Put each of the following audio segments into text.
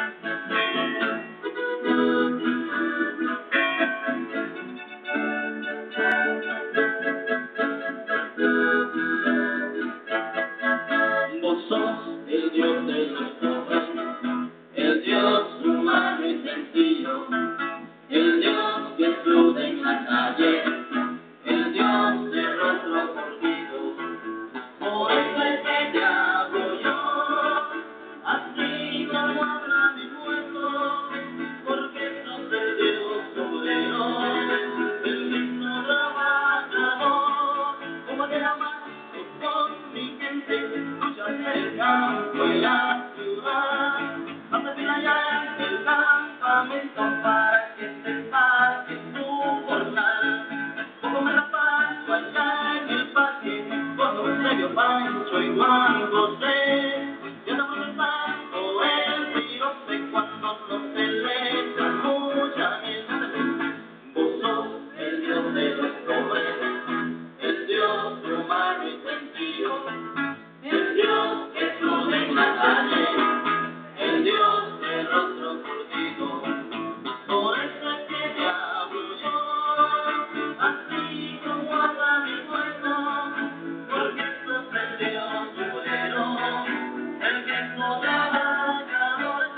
Vos sos el Dios de los pobres, el Dios humano y sencillo, el Dios que fluye en la calle, el Dios de rostro corrido. Por eso es que te hablo yo, así como habla mi pueblo, porque sos el Dios obrero, el mismo trabajador, como te llamas con mi gente, luchas en el campo y la ciudad, antes de allá en el campamento para que te pague tu jornal. Poco me rapazo allá en el parque, con Eusebio, Pancho y Juan José, y anda protestando el río sé cuando no se le echa mucha miel. Vos sos el Dios de los pobres, el Dios humano y sencillo, el Dios que fluye en la calle, el Dios de rostro curtido. Por eso es que te hablo yo, así como habla mi pueblo, porque sos el Dios obrero, el mismo trabajador.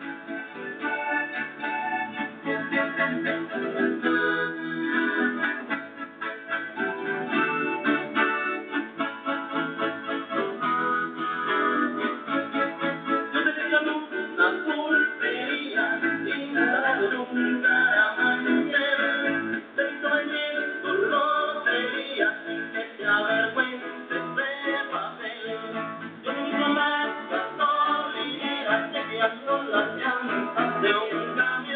Yo te digo una pulpería instalado en un caramañel, te hizo venir tu lotería sin que te avergüences de papel. Yo me hice en la gasolinera chequeando las llantas de un camión.